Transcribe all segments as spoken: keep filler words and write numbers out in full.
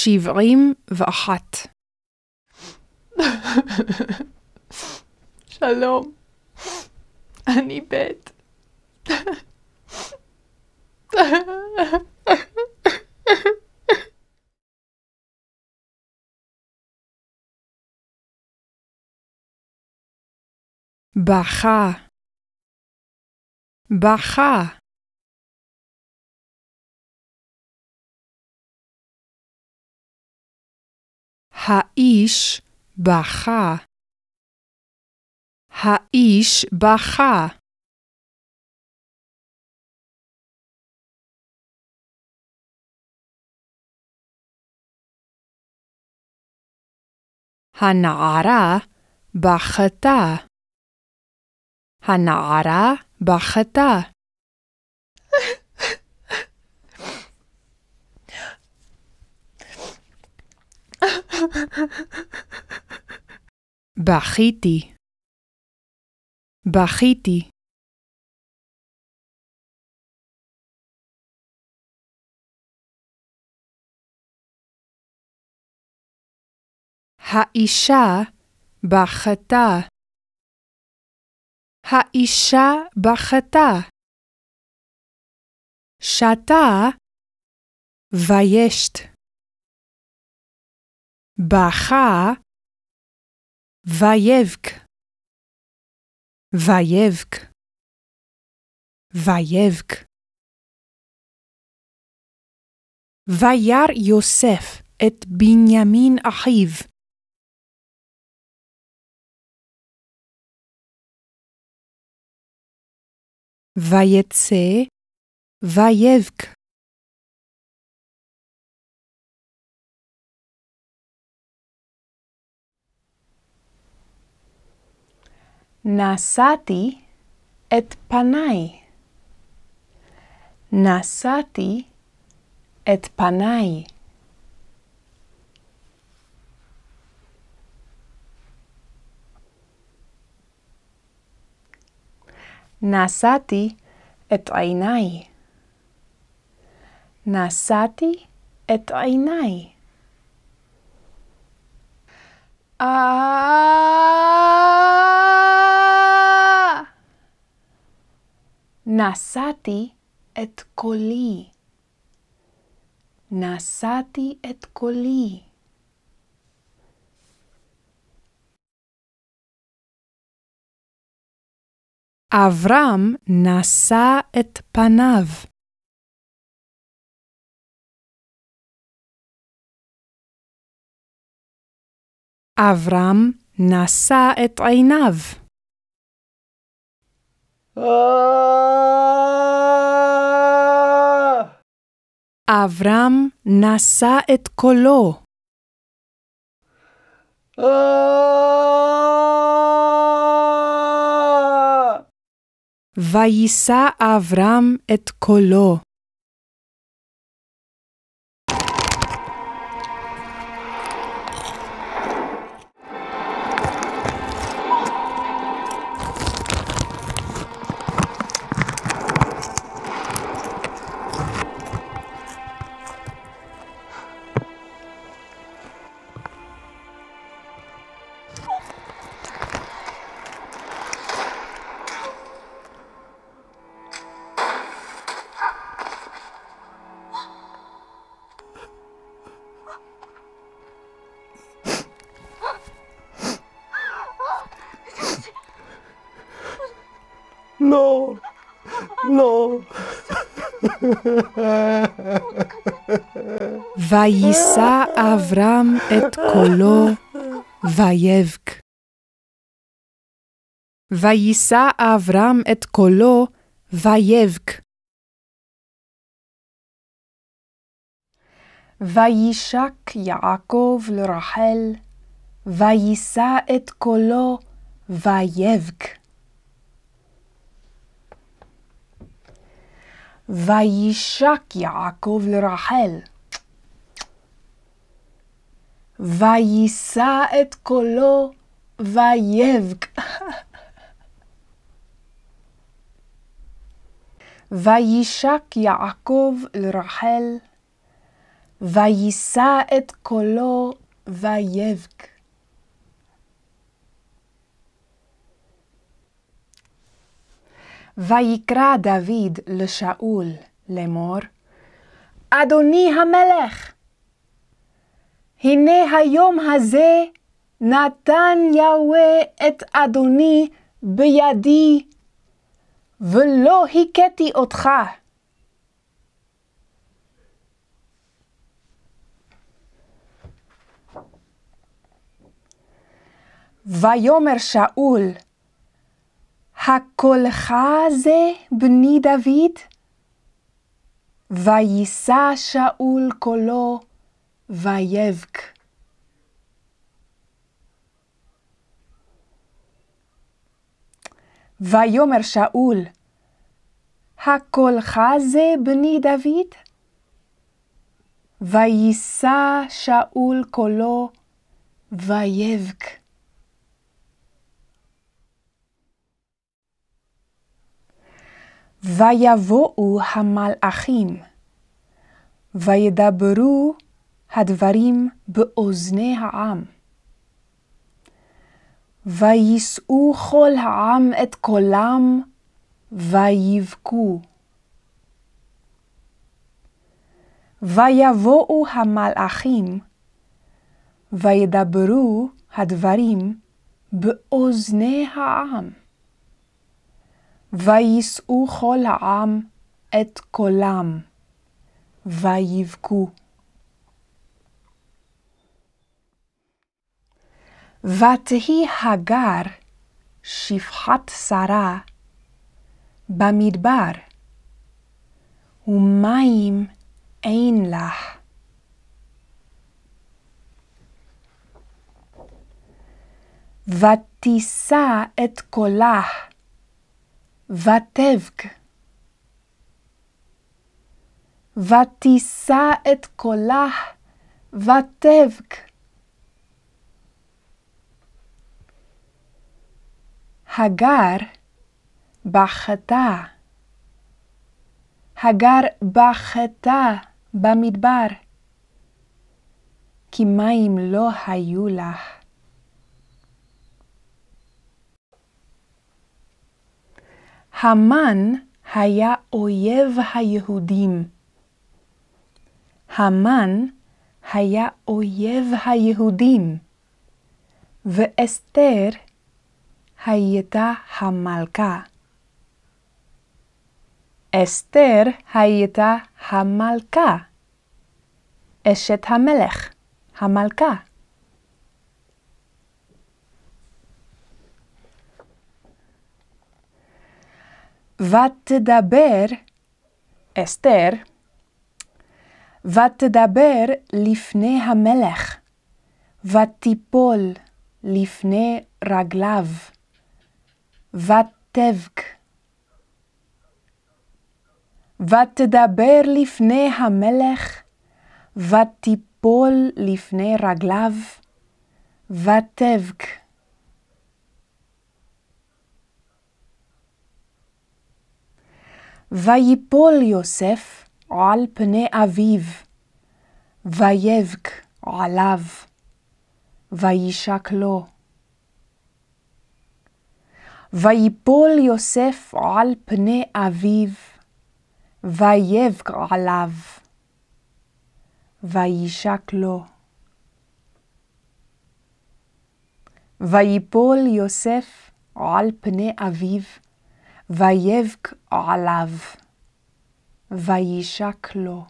שבעים ואחת. שלום, אני בית. בכה, בכה. האיש בכה, האיש בכה. הנערה בכתה, הנערה בכתה. בכיתי, בכיתי. האישה בכתה, האישה בכתה. שתה וישת. בכה ויבק, ויבק, ויבק. וירא יוסף את בנימין אחיו. ויצא ויבק. נשאתי את פניי, נשאתי את פניי. נשאתי את עיניי, נשאתי את עיניי. נשאתי את קולי, נשאתי את קולי. אברהם נשא את פניו. אברהם נשא את עיניו. אברהם נשא את קולו. ויישא אברהם את קולו. לא, לא. ויישא אברהם את קולו ויבק. ויישא אברהם את קולו ויבק. וישק יעקב לרחל, ויישא את קולו ויבק. וישק יעקב לרחל, ויישא את קולו ויבק. וישק יעקב לרחל, ויישא את קולו ויבק. ויקרא דוד לשאול לאמור, אדוני המלך, הנה היום הזה נתן יהוה את אדוני בידי, ולא הכיתי אותך. ויאמר שאול, הקולך זה בני דוד? ויישא שאול קולו ויבק. ויאמר שאול, הקולך זה בני דוד? ויישא שאול קולו ויבק. ויבואו המלאכים, וידברו הדברים באוזני העם. ויישאו כל העם את קולם, ויבכו. ויבואו המלאכים, וידברו הדברים באוזני העם. ויישאו כל העם את קולם, ויבכו. ותהי הגר שפחת שרה במדבר, ומים אין לך. ותישא את קולה, ותבק. ותישא את קולה, ותבק. הגר בכתה. הגר בכתה במדבר, כי מים לא היו לך. המן היה אויב היהודים. המן היה אויב היהודים, ואסתר הייתה המלכה. אסתר הייתה המלכה, אשת המלך, המלכה. ותדבר, אסתר, ותדבר לפני המלך, ותיפול לפני רגליו, ותבק. ותדבר לפני המלך, ותיפול לפני רגליו, ותבק. ויפול יוסף על פני אביו, ויבק עליו, וישק לו. ויפול יוסף על פני אביו, ויבק עליו, וישק לו. ויפול יוסף על פני אביו, ויבק עליו, וישק לו.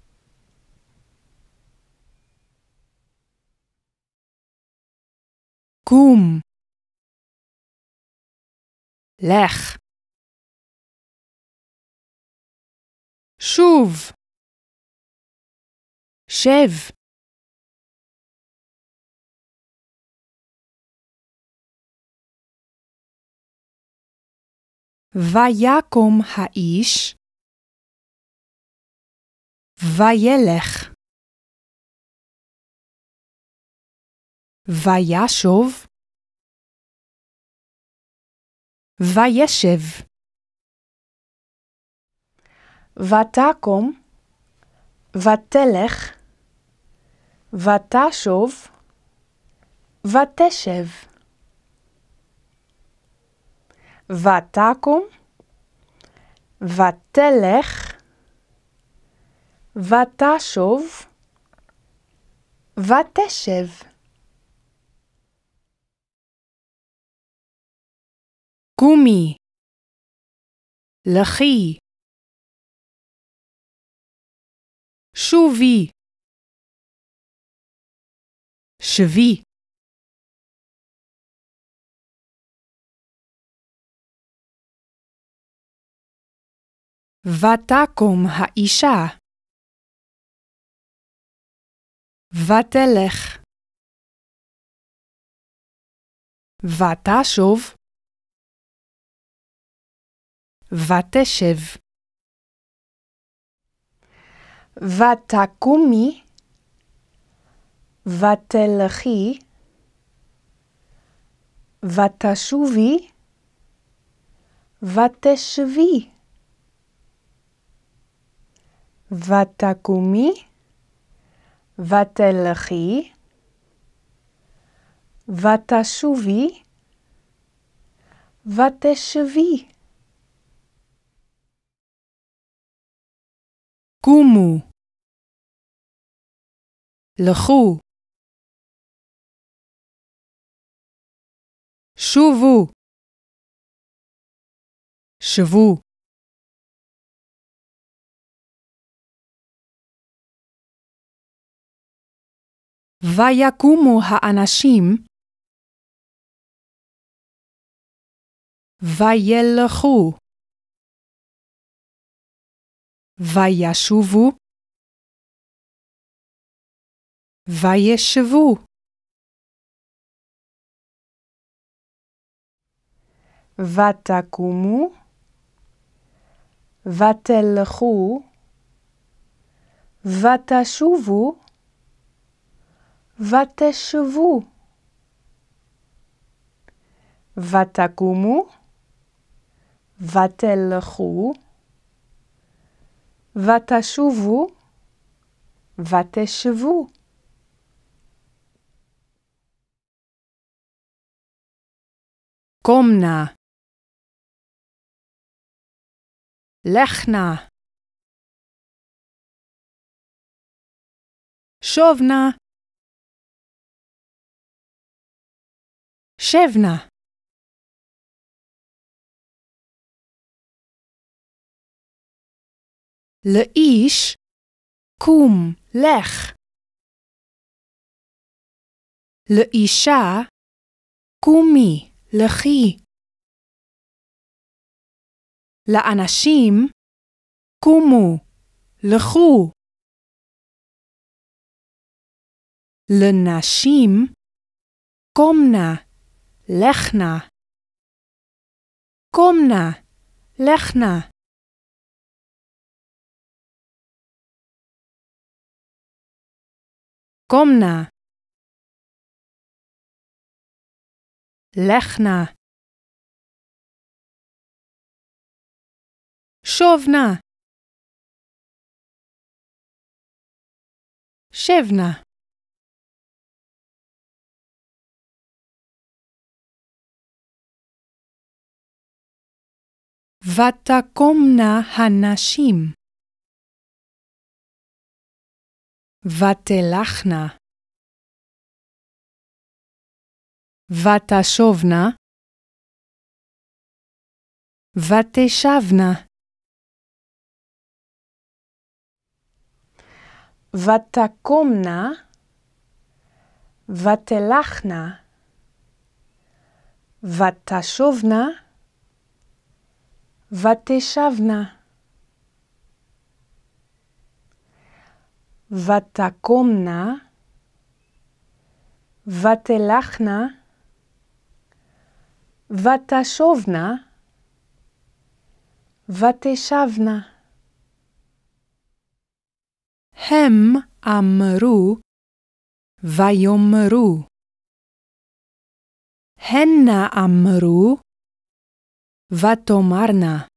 קום, לך, שוב, שב. ויקום האיש, וילך, וישוב, וישב. ותקום, ותלך, ותשוב, ותשב. ותקום, ותלך, ותשוב, ותשב. קומי, לכי, שובי, שבי. ותקום האישה, ותלך, ותשוב, ותשב. ותקומי, ותלכי, ותשובי, ותשבי. ותקומי, ותלכי, ותשובי, ותשבי. קומו, לכו, שובו, שבו. ויקומו האנשים, וילכו, וישובו, וישבו. ותקומו, ותלכו, ותשובו, ותשבו. ותקומו, ותלכו, ותשובו, ותשבו. קומנה, לכנה, שובנה, שבנה. לאיש, קום, לך. לאישה, קומי, לכי. לאנשים, קומו, לכו. לנשים, קומנה, לכנה. קומנה, לכנה. קומנה, לכנה. שובנה, שבנה. ותקומנה הנשים, ותלכנה, ותשובנה, ותשבנה. ותקומנה, ותלכנה, ותשובנה, ותשבנה. ותקומנה, ותלכנה, ותשובנה, ותשבנה. הם אמרו, ויאמרו. הנה אמרו, ותאמרנה.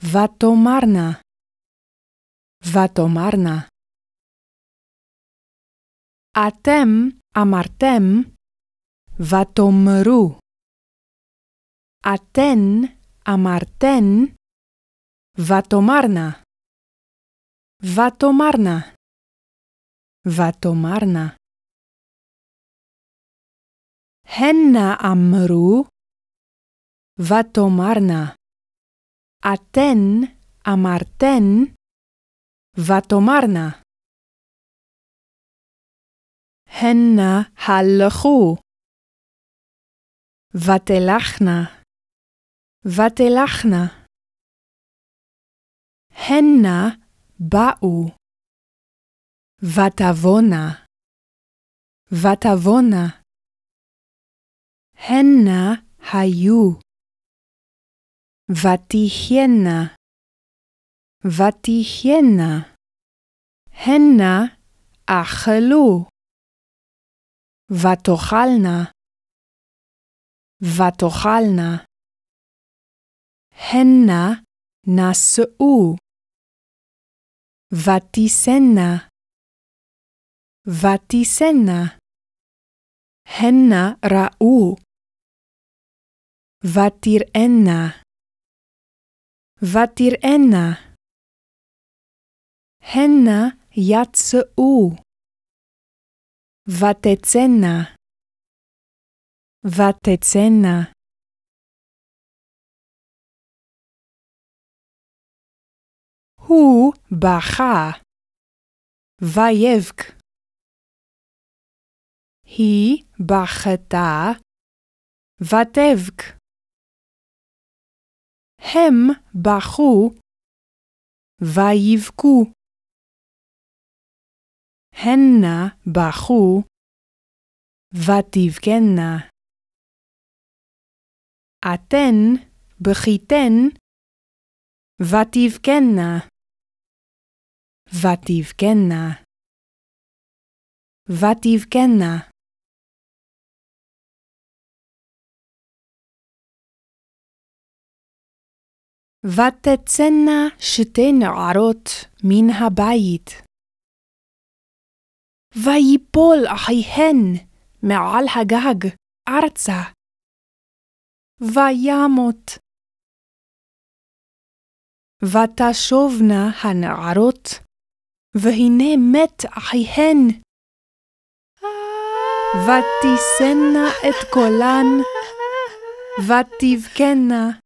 ותאמרנה. ותאמרנה. אתם אמרתם ותאמרו. אתן אמרתן ותאמרנה. ותאמרנה. ותאמרנה. הנה אמרו ותאמרנה. אתן אמרתן ותאמרנה. הנה הלכו ותלכנה. ותלכנה. הנה באו ותבונה. ותבונה. הנה היו ותחיינה. ותחיינה. הנה אכלו ותאכלנה. ותאכלנה. הנה נשאו ותישאנה. ותישאנה. הנה ראו ותראנה. ותראנה. הנה יצאו ותצאנה. ותצאנה. הוא בכה ויבק. היא בכתה ותבק. הם בכו ויבכו. הנה בכו ותבכנה. אתן בכיתן ותבכנה. ותבכנה. ותבכנה. ותצאנה שתי נערות מן הבית. ויפול אחיהן מעל הגג ארצה. וימות. ותשובנה הנערות, והנה מת אחיהן. ותישאנה את קולן, ותבכנה.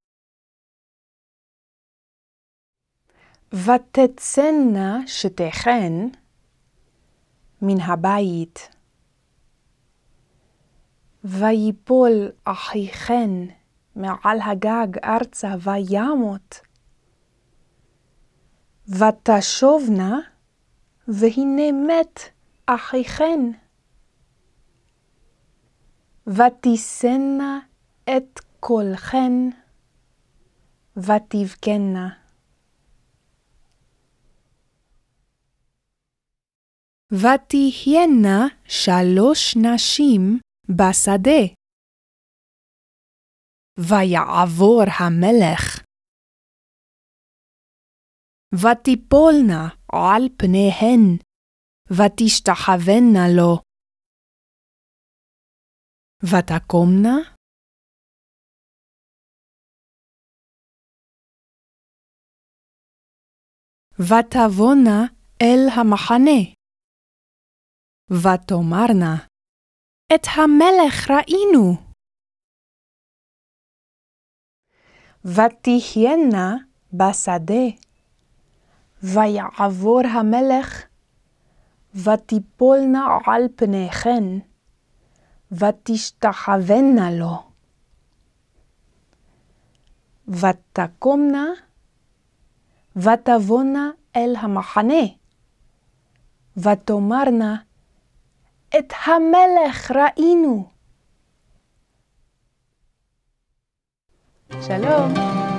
ותצאנה שתיכן מן הבית. ויפול אחיכן מעל הגג ארצה וימות. ותשובנה, והנה מת אחיכן. ותישאנה את קולכן, ותבכנה. ותהיינה שלוש נשים בשדה. ויעבור המלך. ותיפולנה על פניהן, ותשתחוונה לו. ותקומנה. ותבונה אל המחנה. ותאמרנה, את המלך ראינו. ותהיינה בשדה. ויעבור המלך, ותיפולנה על פניכן, ותשתחוונה לו. ותקומנה, ותבונה אל המחנה. ותאמרנה, את המלך ראינו. שלום.